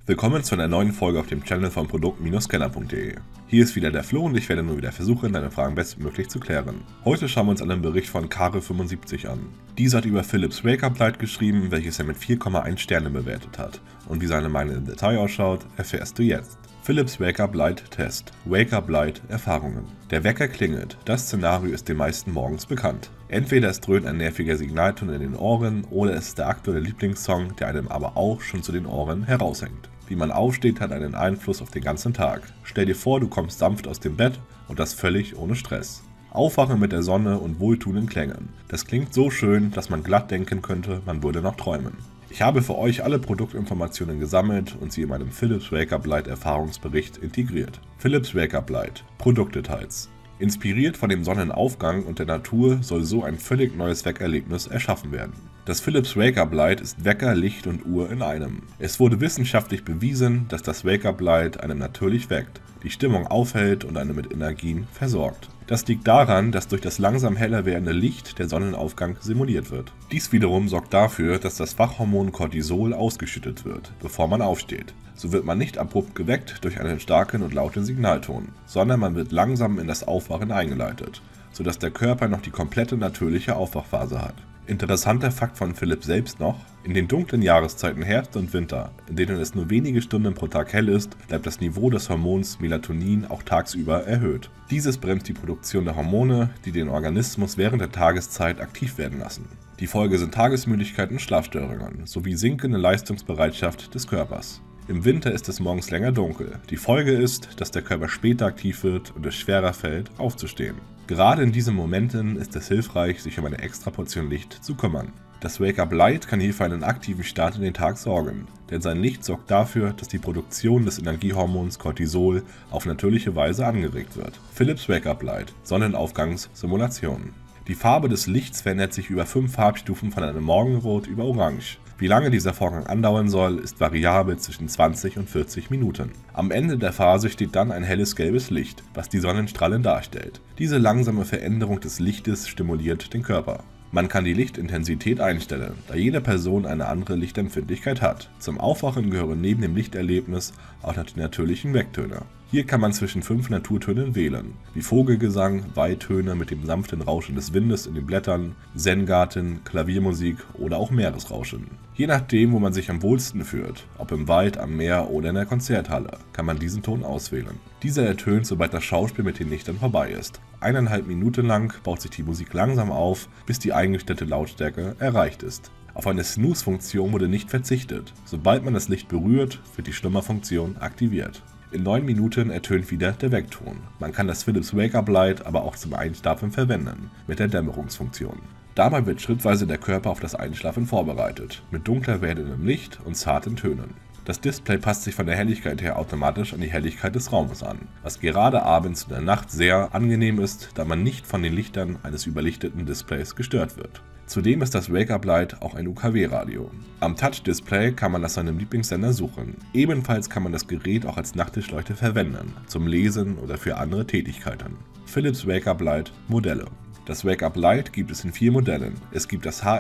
Willkommen zu einer neuen Folge auf dem Channel von Produkt-Scanner.de. Hier ist wieder der Flo und ich werde nun wieder versuchen, deine Fragen bestmöglich zu klären. Heute schauen wir uns einen Bericht von Kare75 an. Dieser hat über Philips Wake-Up Light geschrieben, welches er mit 4,1 Sternen bewertet hat. Und wie seine Meinung im Detail ausschaut, erfährst du jetzt. Philips Wake-Up Light Test. Wake-Up Light Erfahrungen. Der Wecker klingelt. Das Szenario ist den meisten morgens bekannt. Entweder es dröhnt ein nerviger Signalton in den Ohren oder es ist der aktuelle Lieblingssong, der einem aber auch schon zu den Ohren heraushängt. Wie man aufsteht, hat einen Einfluss auf den ganzen Tag. Stell dir vor, du kommst sanft aus dem Bett und das völlig ohne Stress. Aufwachen mit der Sonne und wohltuenden Klängen. Das klingt so schön, dass man glatt denken könnte, man würde noch träumen. Ich habe für euch alle Produktinformationen gesammelt und sie in meinem Philips Wake-Up Light Erfahrungsbericht integriert. Philips Wake-Up Light. Produktdetails. Inspiriert von dem Sonnenaufgang und der Natur soll so ein völlig neues Weckerlebnis erschaffen werden. Das Philips Wake-Up Light ist Wecker, Licht und Uhr in einem. Es wurde wissenschaftlich bewiesen, dass das Wake-Up Light einem natürlich weckt, die Stimmung aufhält und einen mit Energien versorgt. Das liegt daran, dass durch das langsam heller werdende Licht der Sonnenaufgang simuliert wird. Dies wiederum sorgt dafür, dass das Wachhormon Cortisol ausgeschüttet wird, bevor man aufsteht. So wird man nicht abrupt geweckt durch einen starken und lauten Signalton, sondern man wird langsam in das Aufwachen eingeleitet, sodass der Körper noch die komplette natürliche Aufwachphase hat. Interessanter Fakt von Philips selbst noch: In den dunklen Jahreszeiten Herbst und Winter, in denen es nur wenige Stunden pro Tag hell ist, bleibt das Niveau des Hormons Melatonin auch tagsüber erhöht. Dieses bremst die Produktion der Hormone, die den Organismus während der Tageszeit aktiv werden lassen. Die Folge sind Tagesmüdigkeit und Schlafstörungen sowie sinkende Leistungsbereitschaft des Körpers. Im Winter ist es morgens länger dunkel. Die Folge ist, dass der Körper später aktiv wird und es schwerer fällt, aufzustehen. Gerade in diesen Momenten ist es hilfreich, sich um eine extra Portion Licht zu kümmern. Das Wake-Up Light kann hier für einen aktiven Start in den Tag sorgen, denn sein Licht sorgt dafür, dass die Produktion des Energiehormons Cortisol auf natürliche Weise angeregt wird. Philips Wake-Up Light. Sonnenaufgangssimulation. Die Farbe des Lichts verändert sich über 5 Farbstufen von einem Morgenrot über Orange. Wie lange dieser Vorgang andauern soll, ist variabel zwischen 20 und 40 Minuten. Am Ende der Phase steht dann ein helles gelbes Licht, was die Sonnenstrahlen darstellt. Diese langsame Veränderung des Lichtes stimuliert den Körper. Man kann die Lichtintensität einstellen, da jede Person eine andere Lichtempfindlichkeit hat. Zum Aufwachen gehören neben dem Lichterlebnis auch noch die natürlichen Wecktöne. Hier kann man zwischen 5 Naturtönen wählen, wie Vogelgesang, Waldtöne mit dem sanften Rauschen des Windes in den Blättern, Zen-Garten, Klaviermusik oder auch Meeresrauschen. Je nachdem, wo man sich am wohlsten fühlt, ob im Wald, am Meer oder in der Konzerthalle, kann man diesen Ton auswählen. Dieser ertönt, sobald das Schauspiel mit den Lichtern vorbei ist. 1,5 Minuten lang baut sich die Musik langsam auf, bis die eingestellte Lautstärke erreicht ist. Auf eine Snooze-Funktion wurde nicht verzichtet. Sobald man das Licht berührt, wird die Schlummerfunktion aktiviert. In 9 Minuten ertönt wieder der Weckton. Man kann das Philips Wake-Up Light aber auch zum Einschlafen verwenden, mit der Dämmerungsfunktion. Dabei wird schrittweise der Körper auf das Einschlafen vorbereitet, mit dunkler werdendem Licht und zarten Tönen. Das Display passt sich von der Helligkeit her automatisch an die Helligkeit des Raumes an, was gerade abends in der Nacht sehr angenehm ist, da man nicht von den Lichtern eines überlichteten Displays gestört wird. Zudem ist das Wake-Up Light auch ein UKW-Radio. Am Touch-Display kann man nach seinem Lieblingssender suchen. Ebenfalls kann man das Gerät auch als Nachttischleuchte verwenden, zum Lesen oder für andere Tätigkeiten. Philips Wake-Up Light Modelle. Das Wake-Up Light gibt es in 4 Modellen. Es gibt das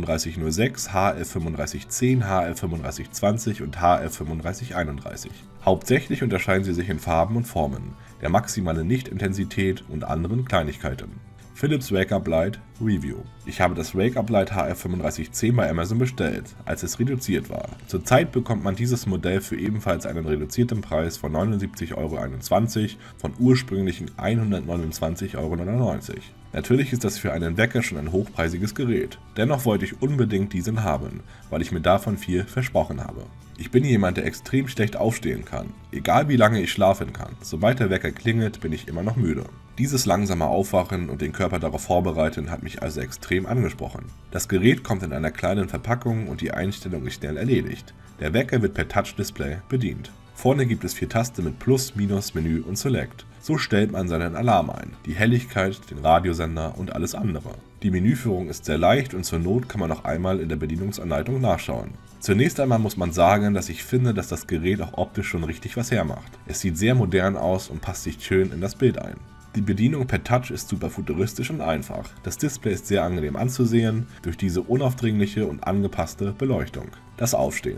HF3506, HF3510, HF3520 und HF3531. Hauptsächlich unterscheiden sie sich in Farben und Formen, der maximalen Lichtintensität und anderen Kleinigkeiten. Philips Wake-Up Light Review. Ich habe das Wake-Up Light HF3510 bei Amazon bestellt, als es reduziert war. Zurzeit bekommt man dieses Modell für ebenfalls einen reduzierten Preis von 79,21 € von ursprünglichen 129,99 €. Natürlich ist das für einen Wecker schon ein hochpreisiges Gerät. Dennoch wollte ich unbedingt diesen haben, weil ich mir davon viel versprochen habe. Ich bin jemand, der extrem schlecht aufstehen kann, egal wie lange ich schlafen kann. Sobald der Wecker klingelt, bin ich immer noch müde. Dieses langsame Aufwachen und den Körper darauf vorbereiten hat mich also extrem angesprochen. Das Gerät kommt in einer kleinen Verpackung und die Einstellung ist schnell erledigt. Der Wecker wird per Touch-Display bedient. Vorne gibt es 4 Tasten mit Plus, Minus, Menü und Select. So stellt man seinen Alarm ein, die Helligkeit, den Radiosender und alles andere. Die Menüführung ist sehr leicht und zur Not kann man noch einmal in der Bedienungsanleitung nachschauen. Zunächst einmal muss man sagen, dass ich finde, dass das Gerät auch optisch schon richtig was hermacht. Es sieht sehr modern aus und passt sich schön in das Bild ein. Die Bedienung per Touch ist super futuristisch und einfach. Das Display ist sehr angenehm anzusehen, durch diese unaufdringliche und angepasste Beleuchtung. Das Aufstehen.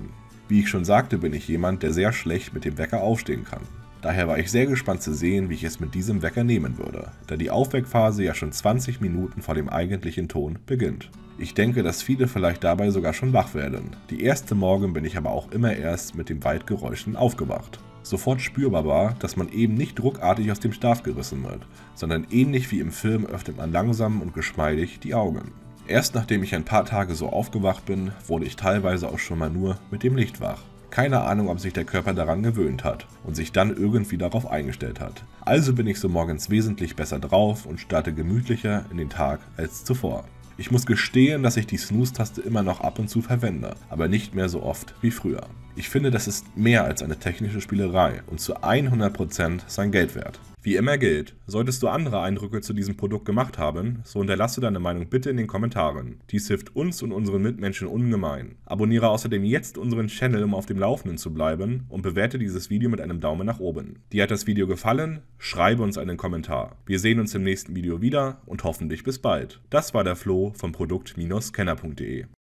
Wie ich schon sagte, bin ich jemand, der sehr schlecht mit dem Wecker aufstehen kann. Daher war ich sehr gespannt zu sehen, wie ich es mit diesem Wecker nehmen würde, da die Aufweckphase ja schon 20 Minuten vor dem eigentlichen Ton beginnt. Ich denke, dass viele vielleicht dabei sogar schon wach werden. Die erste Morgen bin ich aber auch immer erst mit dem Waldgeräuschen aufgewacht. Sofort spürbar war, dass man eben nicht ruckartig aus dem Schlaf gerissen wird, sondern ähnlich wie im Film öffnet man langsam und geschmeidig die Augen. Erst nachdem ich ein paar Tage so aufgewacht bin, wurde ich teilweise auch schon mal nur mit dem Licht wach. Keine Ahnung, ob sich der Körper daran gewöhnt hat und sich dann irgendwie darauf eingestellt hat. Also bin ich so morgens wesentlich besser drauf und starte gemütlicher in den Tag als zuvor. Ich muss gestehen, dass ich die Snooze-Taste immer noch ab und zu verwende, aber nicht mehr so oft wie früher. Ich finde, das ist mehr als eine technische Spielerei und zu 100% sein Geld wert. Wie immer gilt, solltest du andere Eindrücke zu diesem Produkt gemacht haben, so hinterlasse deine Meinung bitte in den Kommentaren. Dies hilft uns und unseren Mitmenschen ungemein. Abonniere außerdem jetzt unseren Channel, um auf dem Laufenden zu bleiben, und bewerte dieses Video mit einem Daumen nach oben. Dir hat das Video gefallen? Schreibe uns einen Kommentar. Wir sehen uns im nächsten Video wieder und hoffentlich bis bald. Das war der Flo von Produkt-Scanner.de.